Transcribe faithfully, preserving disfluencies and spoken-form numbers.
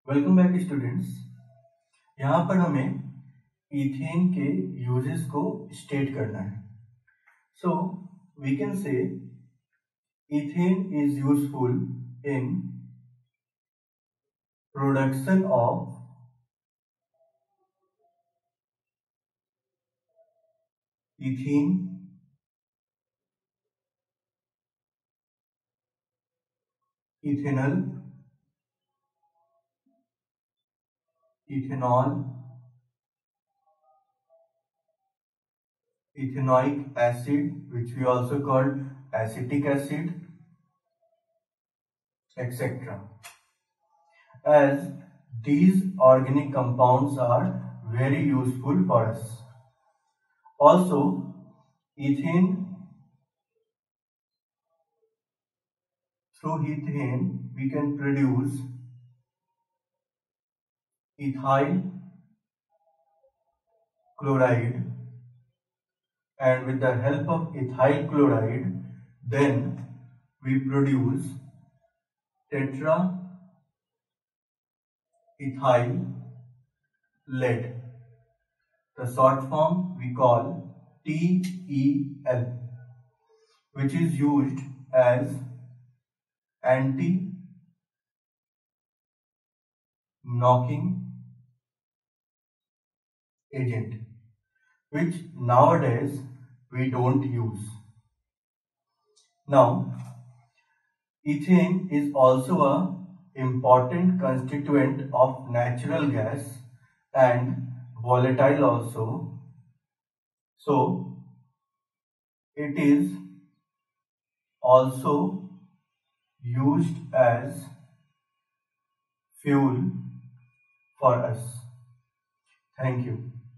Welcome back students. यहाँ पर हमें इथेन के यूजेस को स्टेट करना है। So we can say ethene is useful in production of ethene, ethanol, ethanol, ethanoic acid, which we also call acetic acid, et cetera. As these organic compounds are very useful for us. Also, ethane, through ethane we can produce ethyl chloride, and with the help of ethyl chloride then we produce tetra ethyl lead. The short form we call T E L, which is used as anti-knocking agent, which nowadays we don't use. Now, ethane is also a important constituent of natural gas and volatile also. So, it is also used as fuel for us. Thank you.